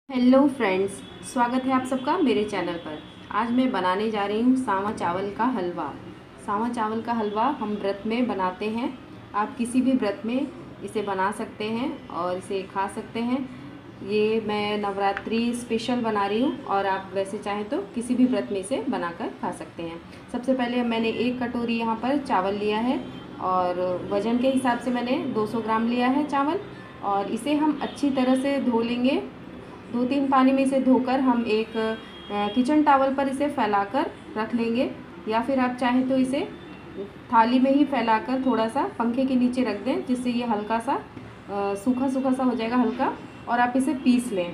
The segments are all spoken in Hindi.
हेलो फ्रेंड्स, स्वागत है आप सबका मेरे चैनल पर। आज मैं बनाने जा रही हूँ सावा चावल का हलवा। सावा चावल का हलवा हम व्रत में बनाते हैं। आप किसी भी व्रत में इसे बना सकते हैं और इसे खा सकते हैं। ये मैं नवरात्रि स्पेशल बना रही हूँ और आप वैसे चाहें तो किसी भी व्रत में इसे बनाकर खा सकते हैं। सबसे पहले मैंने 1 कटोरी यहाँ पर चावल लिया है और वज़न के हिसाब से मैंने 200 ग्राम लिया है चावल। और इसे हम अच्छी तरह से धो लेंगे। 2-3 पानी में इसे धोकर हम एक किचन टॉवल पर इसे फैलाकर रख लेंगे, या फिर आप चाहें तो इसे थाली में ही फैलाकर थोड़ा सा पंखे के नीचे रख दें, जिससे ये हल्का सा सूखा सूखा सा हो जाएगा हल्का, और आप इसे पीस लें।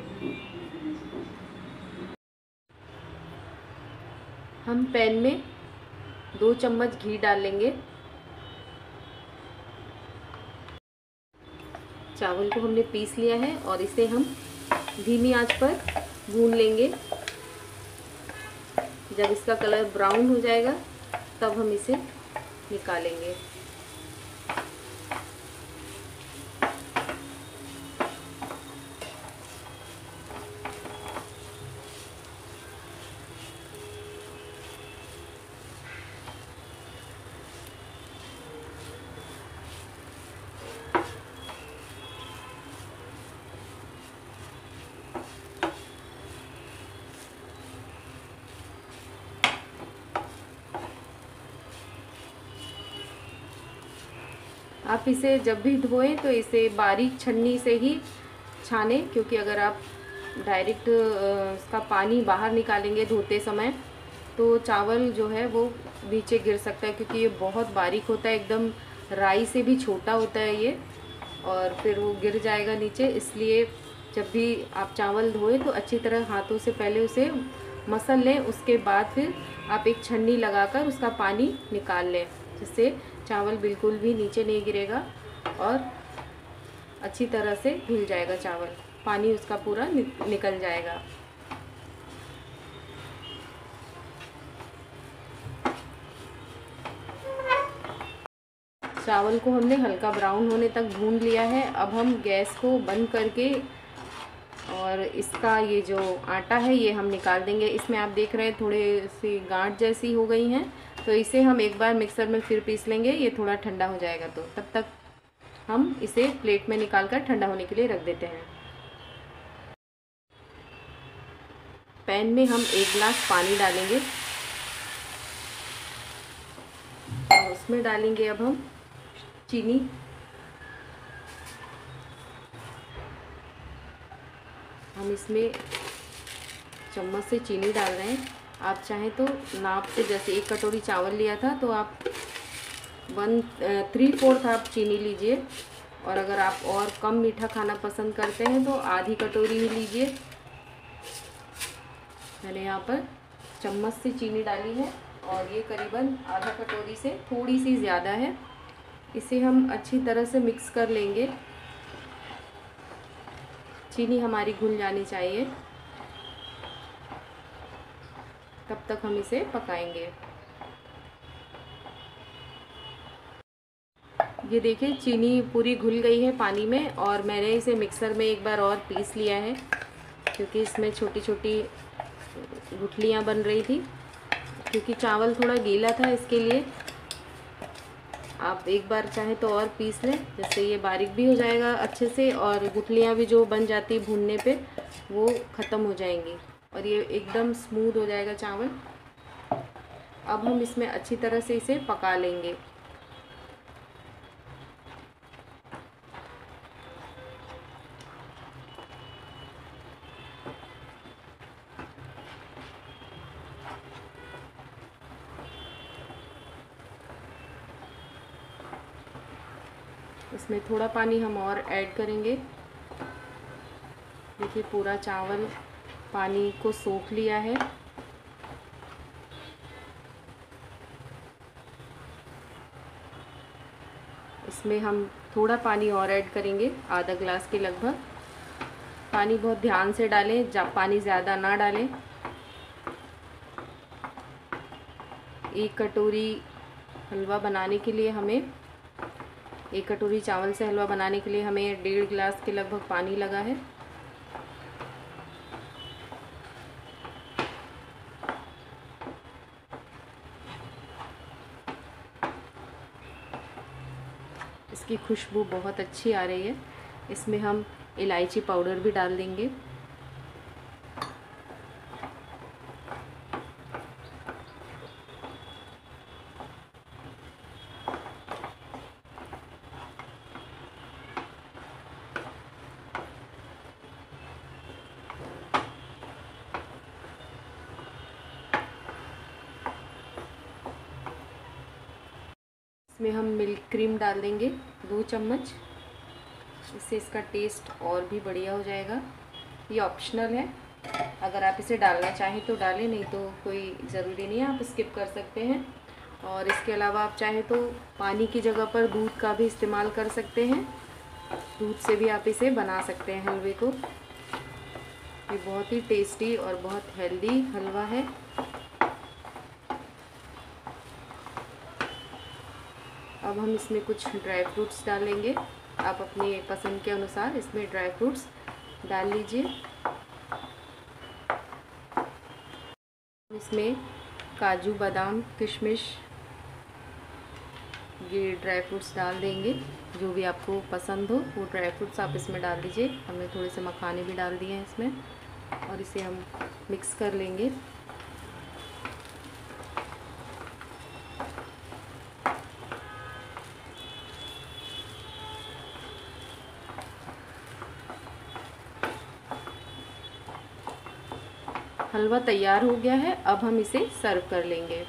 हम पैन में 2 चम्मच घी डाल लेंगे। चावल को हमने पीस लिया है और इसे हम धीमी आंच पर भून लेंगे। जब इसका कलर ब्राउन हो जाएगा तब हम इसे निकालेंगे। आप इसे जब भी धोएं तो इसे बारीक छन्नी से ही छानें, क्योंकि अगर आप डायरेक्ट इसका पानी बाहर निकालेंगे धोते समय तो चावल जो है वो नीचे गिर सकता है, क्योंकि ये बहुत बारीक होता है, एकदम राई से भी छोटा होता है ये, और फिर वो गिर जाएगा नीचे। इसलिए जब भी आप चावल धोएं तो अच्छी तरह हाथों से पहले उसे मसल लें, उसके बाद फिर आप एक छन्नी लगाकर उसका पानी निकाल लें, जिससे चावल बिल्कुल भी नीचे नहीं गिरेगा और अच्छी तरह से धुल जाएगा चावल, पानी उसका पूरा निकल जाएगा। चावल को हमने हल्का ब्राउन होने तक भून लिया है। अब हम गैस को बंद करके और इसका ये जो आटा है ये हम निकाल देंगे। इसमें आप देख रहे हैं थोड़े सी गांठ जैसी हो गई हैं, तो इसे हम एक बार मिक्सर में फिर पीस लेंगे। ये थोड़ा ठंडा हो जाएगा तो तब तक हम इसे प्लेट में निकाल कर ठंडा होने के लिए रख देते हैं। पैन में हम 1 गिलास पानी डालेंगे और उसमें डालेंगे अब हम चीनी। हम इसमें चम्मच से चीनी डाल रहे हैं। आप चाहें तो नाप से, जैसे 1 कटोरी चावल लिया था तो आप 3/4 आप चीनी लीजिए, और अगर आप और कम मीठा खाना पसंद करते हैं तो आधी कटोरी ही लीजिए। मैंने यहाँ पर चम्मच से चीनी डाली है और ये करीबन आधा कटोरी से थोड़ी सी ज़्यादा है। इसे हम अच्छी तरह से मिक्स कर लेंगे। चीनी हमारी घुल जानी चाहिए, तब तक हम इसे पकाएंगे। ये देखिए चीनी पूरी घुल गई है पानी में, और मैंने इसे मिक्सर में एक बार और पीस लिया है, क्योंकि इसमें छोटी छोटी गुठलियाँ बन रही थी। क्योंकि चावल थोड़ा गीला था, इसके लिए आप एक बार चाहे तो और पीस लें, जिससे ये बारीक भी हो जाएगा अच्छे से, और गुठलियाँ भी जो बन जाती भूनने पे वो ख़त्म हो जाएंगी और ये एकदम स्मूथ हो जाएगा चावल। अब हम इसमें अच्छी तरह से इसे पका लेंगे। इसमें थोड़ा पानी हम और ऐड करेंगे। देखिए पूरा चावल पानी को सोख लिया है। इसमें हम थोड़ा पानी और ऐड करेंगे, आधा गिलास के लगभग। पानी बहुत ध्यान से डालें, पानी ज़्यादा ना डालें। 1 कटोरी हलवा बनाने के लिए हमें 1 कटोरी चावल से हलवा बनाने के लिए हमें 1.5 गिलास के लगभग पानी लगा है। इसकी खुशबू बहुत अच्छी आ रही है। इसमें हम इलायची पाउडर भी डाल देंगे। इसमें हम मिल्क क्रीम डाल देंगे 2 चम्मच। इससे इसका टेस्ट और भी बढ़िया हो जाएगा। ये ऑप्शनल है, अगर आप इसे डालना चाहें तो डालें, नहीं तो कोई ज़रूरी नहीं है, आप स्किप कर सकते हैं। और इसके अलावा आप चाहें तो पानी की जगह पर दूध का भी इस्तेमाल कर सकते हैं। दूध से भी आप इसे बना सकते हैं हलवे को। ये बहुत ही टेस्टी और बहुत हेल्दी हलवा है। अब हम इसमें कुछ ड्राई फ्रूट्स डालेंगे। आप अपने पसंद के अनुसार इसमें ड्राई फ्रूट्स डाल लीजिए। इसमें काजू, बादाम, किशमिश, ये ड्राई फ्रूट्स डाल देंगे। जो भी आपको पसंद हो वो ड्राई फ्रूट्स आप इसमें डाल दीजिए। हमने थोड़े से मखाने भी डाल दिए हैं इसमें, और इसे हम मिक्स कर लेंगे। हलवा तैयार हो गया है। अब हम इसे सर्व कर लेंगे।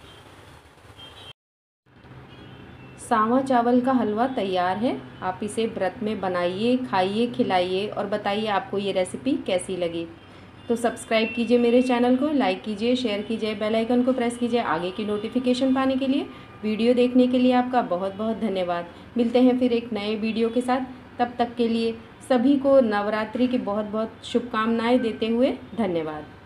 सांवा चावल का हलवा तैयार है। आप इसे व्रत में बनाइए, खाइए, खिलाइए और बताइए आपको ये रेसिपी कैसी लगी। तो सब्सक्राइब कीजिए मेरे चैनल को, लाइक कीजिए, शेयर कीजिए, बेल आइकन को प्रेस कीजिए आगे की नोटिफिकेशन पाने के लिए। वीडियो देखने के लिए आपका बहुत बहुत धन्यवाद। मिलते हैं फिर एक नए वीडियो के साथ। तब तक के लिए सभी को नवरात्रि की बहुत बहुत शुभकामनाएं देते हुए धन्यवाद।